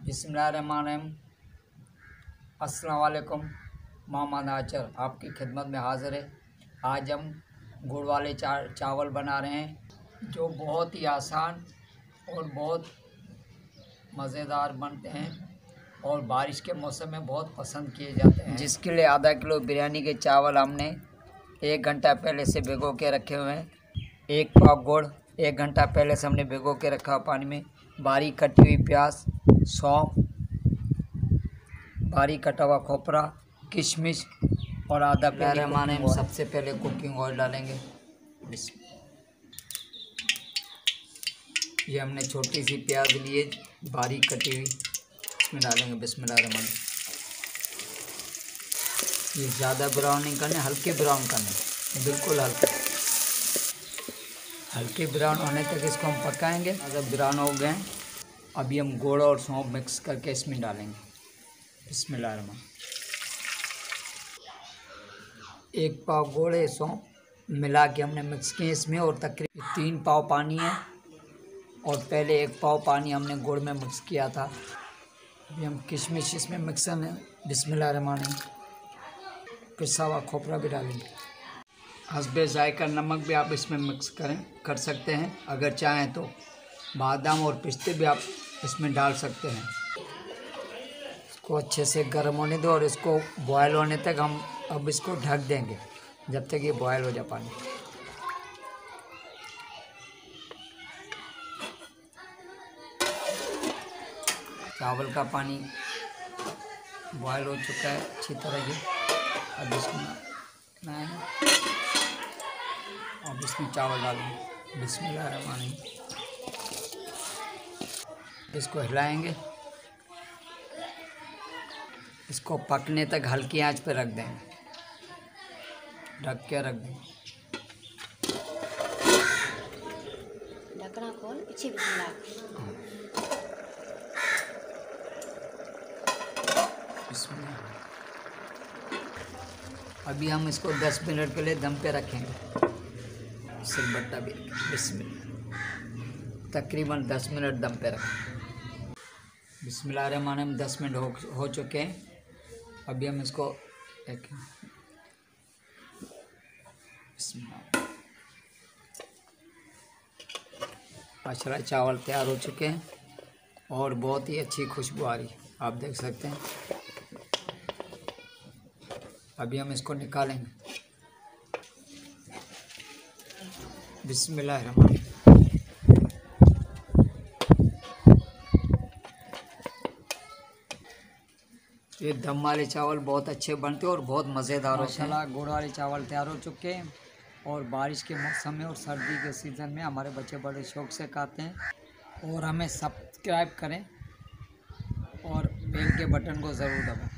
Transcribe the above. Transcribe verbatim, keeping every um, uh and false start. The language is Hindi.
बिस्मिल्लाहिर्रहमानिर्रहीम। अस्सलाम वालेकुम। मोहम्मद नाचर आपकी खिदमत में हाज़िर है। आज हम गुड़ वाले चा चावल बना रहे हैं जो बहुत ही आसान और बहुत मज़ेदार बनते हैं और बारिश के मौसम में बहुत पसंद किए जाते हैं। जिसके लिए आधा किलो बिरयानी के चावल हमने एक घंटा पहले से भिगो के रखे हुए हैं। एक पाव गुड़ एक घंटा पहले से हमने भिगो के रखा हुआ पानी में। बारीक कटी हुई प्याज, सौंफ, बारीक कटा हुआ खोपरा, किशमिश और आधा प्याज माने। हम सबसे पहले कुकिंग ऑयल डालेंगे। ये हमने छोटी सी प्याज ली है बारीक कटी हुई, इसमें डालेंगे। बिस्मिल्लाहिर्रहमानिर्रहीम। ये ज़्यादा ब्राउन नहीं करने, हल्के ब्राउन करने, बिल्कुल हल्के हल्के ब्राउन होने तक इसको हम पकाएंगे। अगर ब्राउन हो गए अभी हम गुड़ और सौंफ मिक्स करके इसमें डालेंगे। बिस्मिल्लाहिर्रहमानिर्रहीम। एक पाव गुड़ है, सौंफ मिला के हमने मिक्स किए इसमें, और तकरीबन तीन पाव पानी है और पहले एक पाव पानी हमने गुड़ में मिक्स किया था। अभी हम किशमिश इसमें मिक्सन है। बिस्मिल्लाहिर्रहमानिर्रहीम। पिसा हुआ खोपरा भी डालेंगे। हस्बे जायका नमक भी आप इसमें मिक्स करें कर सकते हैं। अगर चाहें तो बादाम और पिस्ते भी आप इसमें डाल सकते हैं। इसको अच्छे से गर्म होने दो और इसको बॉयल होने तक हम अब इसको ढक देंगे जब तक ये बॉयल हो जाए पानी। चावल का पानी बॉयल हो चुका है अच्छी तरह से। अब इसमें अब इसमें चावल डालेंगे। बिस्मिल्लाहिर्रहमानिर्रहीम। इसको हिलाएंगे, इसको पकने तक हल्की आंच पर रख देंगे, ढक के रख देंगे। ढकना खोल, पीछे भी हिला। अभी हम इसको दस मिनट के लिए दम पे रखेंगे। सिलबट्टा भी बिस्मिल्लाह, तकरीबन दस मिनट दम पे रखें। बिस्मिल्लाहिर्रहमानिर्रहीम। दस मिनट हो हो चुके हैं। अभी हम इसको एक माशाल्लाह चावल तैयार हो चुके हैं और बहुत ही अच्छी खुशबू आ रही है, आप देख सकते हैं। अभी हम इसको निकालेंगे। बिस्मिल्लाहिर्रहमानिर्रहीम। ये दम वाले चावल बहुत अच्छे बनते हैं और बहुत मज़ेदार होते हैं। माशाल्लाह गुड़ वाले चावल तैयार हो चुके हैं और बारिश के मौसम में और सर्दी के सीज़न में हमारे बच्चे बड़े शौक़ से खाते हैं। और हमें सब्सक्राइब करें और बेल के बटन को ज़रूर दबाएं।